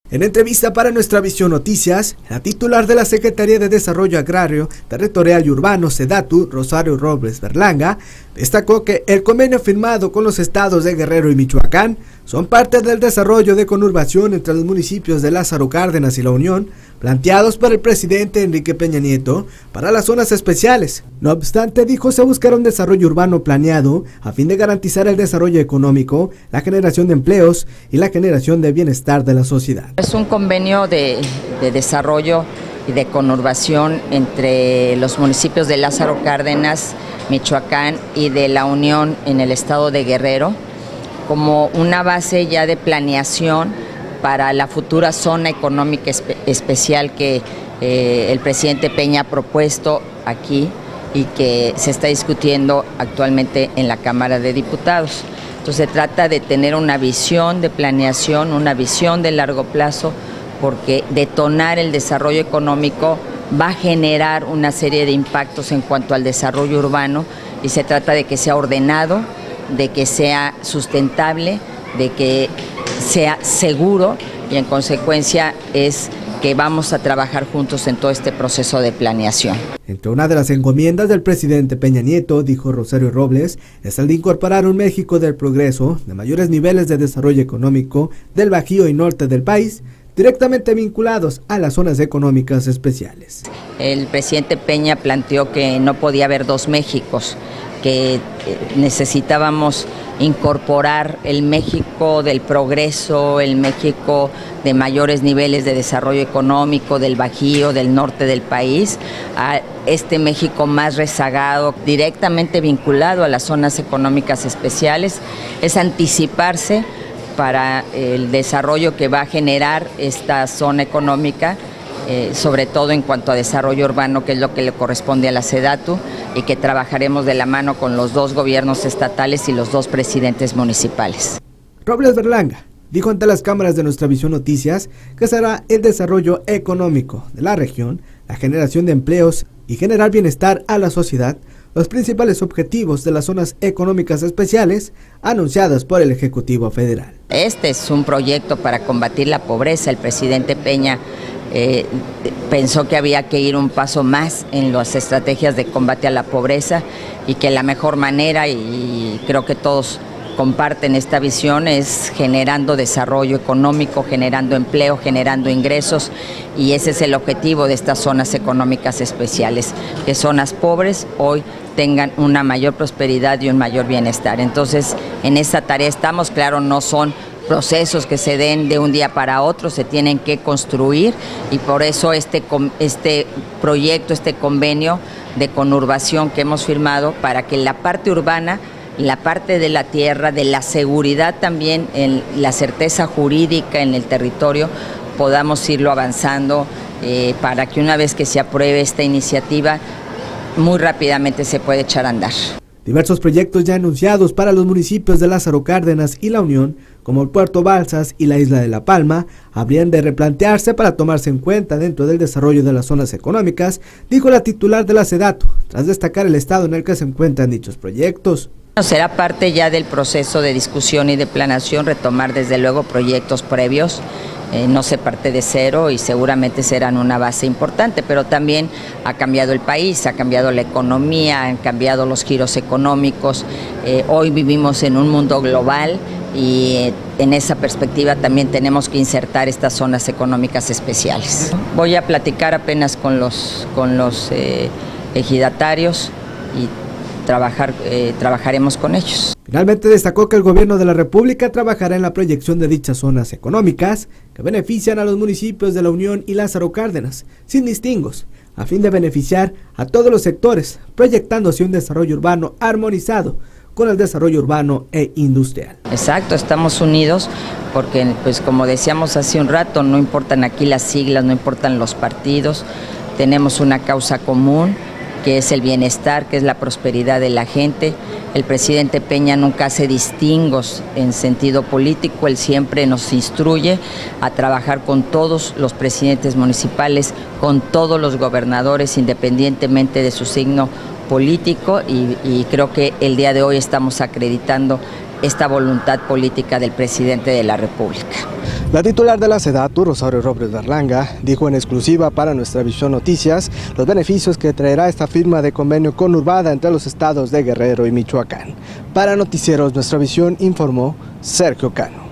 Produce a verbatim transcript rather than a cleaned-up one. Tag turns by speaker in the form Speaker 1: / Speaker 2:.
Speaker 1: En entrevista para Nuestra Visión Noticias, la titular de la Secretaría de Desarrollo Agrario, Territorial y Urbano, SEDATU, Rosario Robles Berlanga, destacó que el convenio firmado con los estados de Guerrero y Michoacán son parte del desarrollo de conurbación entre los municipios de Lázaro Cárdenas y La Unión, planteados por el presidente Enrique Peña Nieto para las zonas especiales. No obstante, dijo, se buscará un desarrollo urbano planeado a fin de garantizar el desarrollo económico, la generación de empleos y la generación de bienestar de la sociedad.
Speaker 2: Es un convenio de, de desarrollo y de conurbación entre los municipios de Lázaro Cárdenas, Michoacán y de La Unión en el estado de Guerrero, como una base ya de planeación para la futura zona económica espe especial que eh, el presidente Peña ha propuesto aquí y que se está discutiendo actualmente en la Cámara de Diputados. Entonces se trata de tener una visión de planeación, una visión de largo plazo, porque detonar el desarrollo económico va a generar una serie de impactos en cuanto al desarrollo urbano y se trata de que sea ordenado, de que sea sustentable, de que sea seguro y en consecuencia es que vamos a trabajar juntos en todo este proceso de planeación.
Speaker 1: Entre una de las encomiendas del presidente Peña Nieto, dijo Rosario Robles, es el de incorporar un México del progreso, de mayores niveles de desarrollo económico del Bajío y norte del país, directamente vinculados a las zonas económicas especiales.
Speaker 2: El presidente Peña planteó que no podía haber dos Méxicos, que necesitábamos incorporar el México del progreso, el México de mayores niveles de desarrollo económico del Bajío, del norte del país, a este México más rezagado, directamente vinculado a las zonas económicas especiales, es anticiparse para el desarrollo que va a generar esta zona económica, eh, sobre todo en cuanto a desarrollo urbano, que es lo que le corresponde a la SEDATU, y que trabajaremos de la mano con los dos gobiernos estatales y los dos presidentes municipales.
Speaker 1: Robles Berlanga dijo ante las cámaras de Nuestra Visión Noticias que será el desarrollo económico de la región, la generación de empleos y generar bienestar a la sociedad, los principales objetivos de las zonas económicas especiales anunciadas por el Ejecutivo Federal.
Speaker 2: Este es un proyecto para combatir la pobreza. El presidente Peña eh, pensó que había que ir un paso más en las estrategias de combate a la pobreza y que la mejor manera, y creo que todos comparten esta visión, es generando desarrollo económico, generando empleo, generando ingresos, y ese es el objetivo de estas zonas económicas especiales, que zonas pobres hoy tengan una mayor prosperidad y un mayor bienestar. Entonces, en esta tarea estamos, claro, no son procesos que se den de un día para otro, se tienen que construir, y por eso este, este proyecto, este convenio de conurbación que hemos firmado, para que la parte urbana, la parte de la tierra, de la seguridad también, en la certeza jurídica en el territorio, podamos irlo avanzando eh, para que una vez que se apruebe esta iniciativa, muy rápidamente se puede echar a andar.
Speaker 1: Diversos proyectos ya anunciados para los municipios de Lázaro Cárdenas y La Unión, como el Puerto Balsas y la isla de La Palma, habrían de replantearse para tomarse en cuenta dentro del desarrollo de las zonas económicas, dijo la titular de la SEDATU, tras destacar el estado en el que se encuentran dichos proyectos.
Speaker 2: Será parte ya del proceso de discusión y de planeación retomar desde luego proyectos previos, eh, no se parte de cero y seguramente serán una base importante, pero también ha cambiado el país, ha cambiado la economía, han cambiado los giros económicos, eh, hoy vivimos en un mundo global y eh, en esa perspectiva también tenemos que insertar estas zonas económicas especiales. Voy a platicar apenas con los, con los eh, ejidatarios y Trabajar, eh, trabajaremos con ellos.
Speaker 1: Finalmente destacó que el gobierno de la República trabajará en la proyección de dichas zonas económicas que benefician a los municipios de La Unión y Lázaro Cárdenas, sin distingos, a fin de beneficiar a todos los sectores, proyectándose un desarrollo urbano armonizado con el desarrollo urbano e industrial.
Speaker 2: Exacto, estamos unidos porque, pues como decíamos hace un rato, no importan aquí las siglas, no importan los partidos, tenemos una causa común, que es el bienestar, que es la prosperidad de la gente. El presidente Peña nunca hace distingos en sentido político, él siempre nos instruye a trabajar con todos los presidentes municipales, con todos los gobernadores, independientemente de su signo político, y, y creo que el día de hoy estamos acreditando esta voluntad política del presidente de la República.
Speaker 1: La titular de la SEDATU, Rosario Robles Berlanga, dijo en exclusiva para Nuestra Visión Noticias los beneficios que traerá esta firma de convenio conurbada entre los estados de Guerrero y Michoacán. Para Noticieros Nuestra Visión informó Sergio Cano.